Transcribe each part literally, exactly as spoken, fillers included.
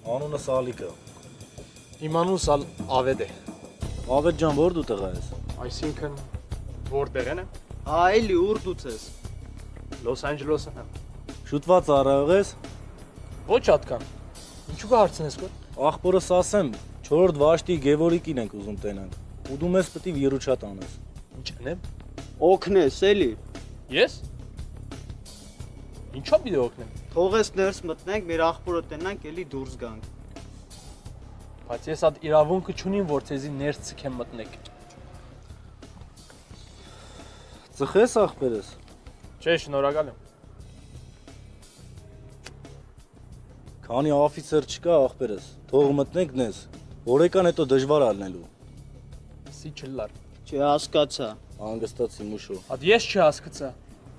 Անունը Սալիկը։ Իմ անունս ալ Ավետ է։ Ավետ ջան, որ դու տղա ես։ Այսինքն որտեղն է։ Այլի ուր դուց ես։ Լոս Անջելեսն է։ Շուտված առայող ես։ Ոչ ատկան։ Ինչու կհարցնես քո։ Աղբորս ասեմ, չորրորդ վաշտի Գևորիկին ենք ուզում տենանք։ Ու դու մեզ պետք է երուչատ անես։ Ինչ անեմ։ Օգնես, էլի։ Ես։ Ինչո՞ւ պիտի օգնեմ։ Թողես ներս մտնենք, մեր աղբորը տենանք, էլի դուրս գանք։ Բայց ես այդ իրավունքը չունիմ, որ ցեզի ներս ցկեմ մտնեք։ Ծխես աղբերս։ Չէ, շնորհակալ եմ։ Քանի օֆիցեր չկա աղբերս, թող մտնենք նես, օրեկան հետո դժվար ալնելու։ Սի չլար։ Չհասկացա։ Անգստացի մուշո։ Հատ ես չհասկացա։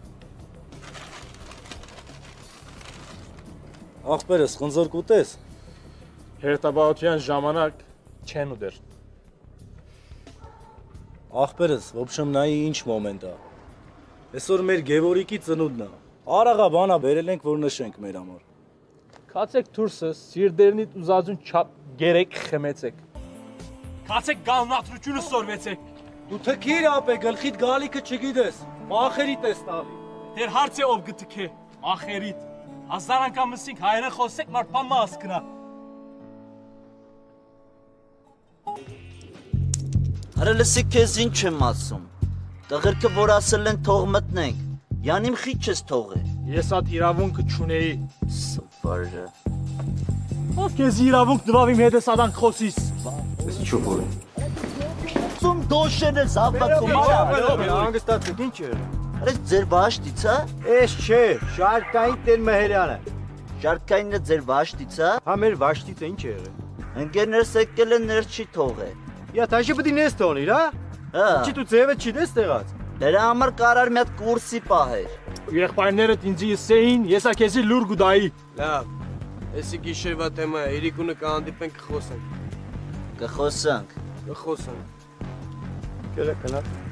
Աղբերս, խնձոր կուտես։ Հերթաբավության ժամանակ չեն ուդեր։ Աղբերս, в общем, նայի ինչ մոմենտ է։ Այսօր մեր Գևորիկի ծնունդն է։ Արաղա բանա բերել ենք, որ նշենք մեր համար։ Կացեք դուրսը, սիրտերնիդ ուզածուն չափ գերեք խմեցեք։ Կացեք գալնատրությունը սորվեցեք։ Դու թքիր ապե, գլխիդ գալիքը չգիտես, մախերիտ ես տալի։ Դեր հարց է ով գտքե, ախերիտ։ Հազար անգամ մսինք հայերեն խոսեք, մարդ պամա ասկնա։ Հələ լսի քեզ ինչ եմ ասում։ Տղերքը որ ասել են թող մտնենք, յանիմ խիչ ես թողե։ Ես այդ իրավունքը չունեի։ Սպարը։ Ով քեզ իրավունք տվավ իմ հետ ես adank խոսիս։ Ես ինչու որ։ Ծում դոշեն ես հավաքում։ Հանգստացեք, ինչ է։ Այս ձեր վաշտից է։ Էս չէ, Շարքային Տեր Մեհերյանը։ Շարքայինը ձեր վաշտից է։ Հա մեր վաշտից է ինչ է եղել։ Ընկերներս եկել են ներս չի թողե։ Յա թաշի պետք է նես թողնիր, հա։ Հա։ Չի դու ձևը չի դես տեղած։ Դրա համար կարար մի հատ կուրսի պահեր։ Եղբայրներդ ինձ ասեին, եսա քեզի լուր գուդայի։ Լավ, էսի գիշերվա թեմա է, Երիկունը կհանդիպենք կխոսենք։ Կխոսանք։ Կխոսենք։ Կելա կնա։